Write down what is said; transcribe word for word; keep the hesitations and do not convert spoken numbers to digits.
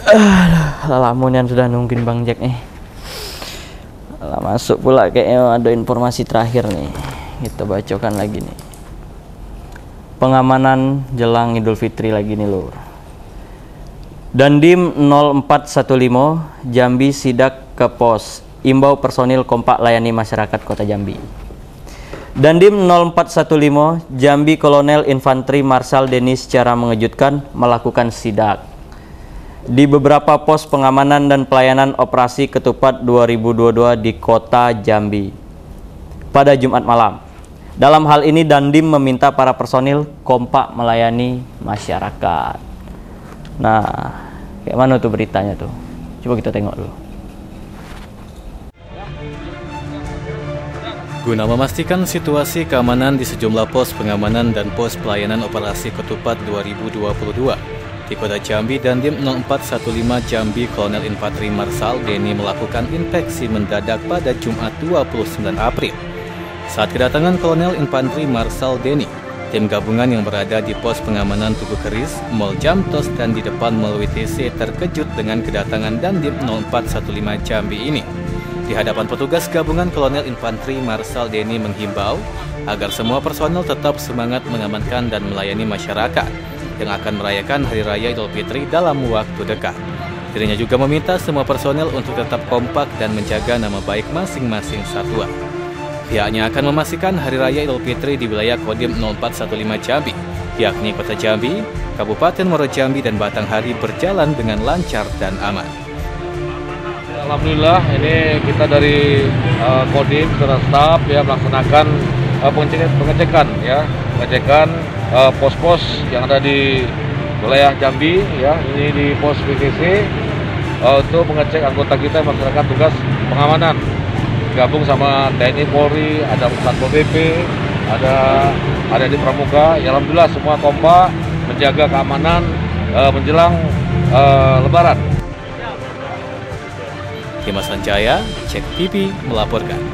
Ah, lamunian sudah nungguin Bang Jack nih. Lah masuk pula kayaknya ada informasi terakhir nih. Kita bacokan lagi nih. Pengamanan jelang Idul Fitri lagi nih lur. Dandim nol empat satu lima Jambi sidak ke pos. Imbau personil kompak layani masyarakat Kota Jambi. Dandim nol empat satu lima Jambi Kolonel Infanteri Marshal Denis secara mengejutkan melakukan sidak di beberapa pos pengamanan dan pelayanan operasi ketupat dua ribu dua puluh dua di Kota Jambi pada Jumat malam. Dalam hal ini Dandim meminta para personil kompak melayani masyarakat. Nah, kayak mana tuh beritanya tuh? Coba kita tengok dulu. Guna memastikan situasi keamanan di sejumlah pos pengamanan dan pos pelayanan operasi ketupat dua ribu dua puluh dua di Kota Jambi, Dandim nol empat satu lima Jambi Kolonel Infanteri Marshal Deni melakukan inspeksi mendadak pada Jumat dua puluh sembilan April. Saat kedatangan Kolonel Infanteri Marshal Deni, tim gabungan yang berada di pos pengamanan Tugu Keris, Mall Jamtos dan di depan Mall W T C terkejut dengan kedatangan Dandim nol empat satu lima Jambi ini. Di hadapan petugas gabungan, Kolonel Infanteri Marshal Deni menghimbau agar semua personel tetap semangat mengamankan dan melayani masyarakat yang akan merayakan Hari Raya Idul Fitri dalam waktu dekat. Dirinya juga meminta semua personel untuk tetap kompak dan menjaga nama baik masing-masing satuan. Pihaknya akan memastikan Hari Raya Idul Fitri di wilayah Kodim nol empat satu lima Jambi, yakni Kota Jambi, Kabupaten Muaro Jambi, dan Batanghari berjalan dengan lancar dan aman. Alhamdulillah, ini kita dari uh, Kodim serta staf ya melaksanakan uh, pengecekan, pengecekan ya, pengecekan pos-pos uh, yang ada di wilayah Jambi ya. Ini di pos W T C uh, untuk mengecek anggota kita masyarakat tugas pengamanan gabung sama T N I Polri, ada Satpol P P, ada ada di Pramuka. Ya alhamdulillah semua kompak menjaga keamanan uh, menjelang uh, Lebaran. Dimas Sanjaya, Cek T V melaporkan.